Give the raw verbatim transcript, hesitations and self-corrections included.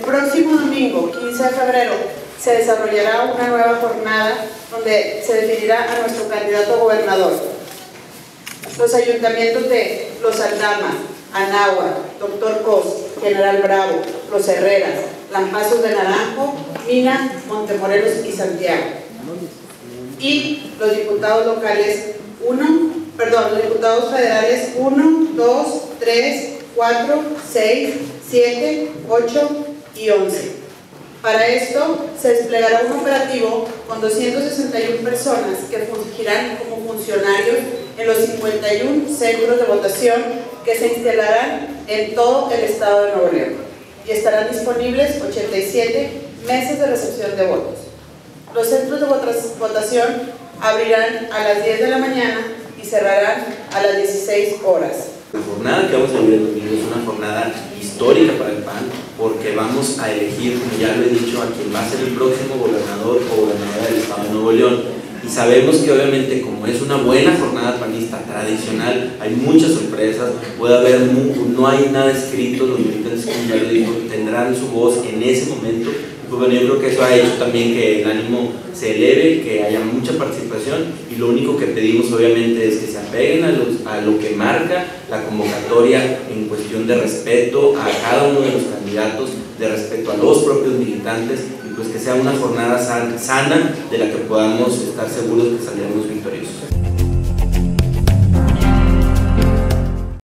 próximo domingo, quince de febrero, se desarrollará una nueva jornada donde se definirá a nuestro candidato a gobernador. Los ayuntamientos de Los Aldamas, Anáhuac, Doctor Cos, General Bravo, Los Herreras, Lampazos de Naranjo, Mina, Montemorelos y Santiago. Y los diputados locales uno, perdón, los diputados federales uno, dos, tres, cuatro, seis, siete, ocho y once. Para esto se desplegará un operativo con doscientas sesenta y una personas que fungirán como funcionarios en los cincuenta y uno centros de votación que se instalarán en todo el estado de Nuevo León y estarán disponibles ochenta y siete mesas de recepción de votos. Los centros de votación abrirán a las diez de la mañana y cerrarán a las dieciséis horas. La jornada que vamos a vivir el domingo es una jornada histórica para el P A N, porque vamos a elegir, como ya lo he dicho, a quien va a ser el próximo gobernador o gobernadora del estado de Nuevo León. Y sabemos que obviamente, como es una buena jornada panista tradicional, hay muchas sorpresas, puede haber, no hay nada escrito, los militantes, como ya lo dijo, tendrán su voz en ese momento. Pues bueno, yo creo que eso ha hecho también que el ánimo se eleve, que haya mucha participación, y lo único que pedimos obviamente es que se apeguen a, los, a lo que marca la convocatoria en cuestión de respeto a cada uno de los candidatos, de respeto a los propios militantes, y pues que sea una jornada sana de la que podamos estar seguros que saldremos victoriosos.